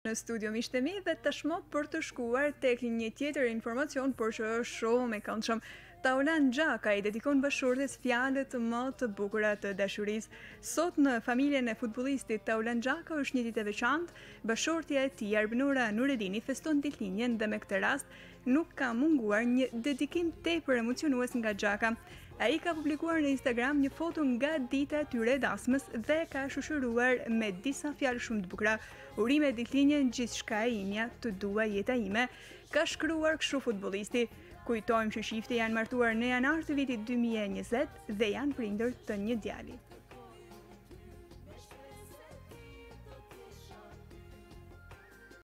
Në studio miqtë e mi dhe tashmë për të shkuar tek një tjetër informacion, por që është shumë i këndshëm. Taulan Xhaka i dedikon bashkëshortes fjalët më të bukura të dashurisë. Sot në familjen e futbollistit Taulan Xhaka është një ditë e veçantë. Bashkëshortja e tij Arbinura Nuredini feston ditëlinjën dhe me këtë rast nuk ka munguar një dedikim tepër emocionues nga Xhaka. Ai ka publikuar në Instagram një foto nga dita e tyre dasmës dhe ka shoqëruar me disa fjalë shumë të bukura. Urime ditëlinjën gjithçka e imja, të dua jeta ime, ka shkruar kështu futbollisti. Kujtojmë që çifti janë martuar në janar të vitit 2020 dhe janë prindër të një djali.